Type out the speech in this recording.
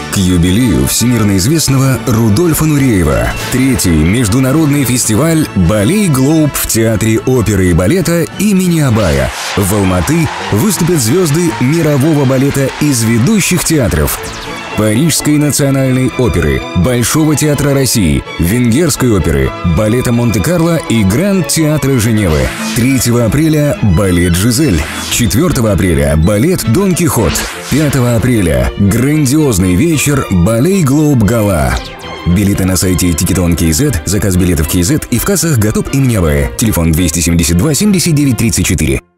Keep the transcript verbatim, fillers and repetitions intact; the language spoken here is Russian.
К юбилею всемирно известного Рудольфа Нуреева. Третий международный фестиваль «Балей Глоуб» в Театре оперы и балета имени Абая. В Алматы выступят звезды мирового балета из ведущих театров: Парижской национальной оперы, Большого театра России, Венгерской оперы, балета Монте-Карло и Гранд-театра Женевы. третьего апреля балет «Жизель». четвёртого апреля балет «Дон Кихот». пятого апреля грандиозный вечер «Балей Глоуб Гала». Билеты на сайте Тикетон точка кей зет, заказ билетов кей зет и в кассах Гатоп имени Абая. Телефон двести семьдесят два семьдесят девять тридцать четыре.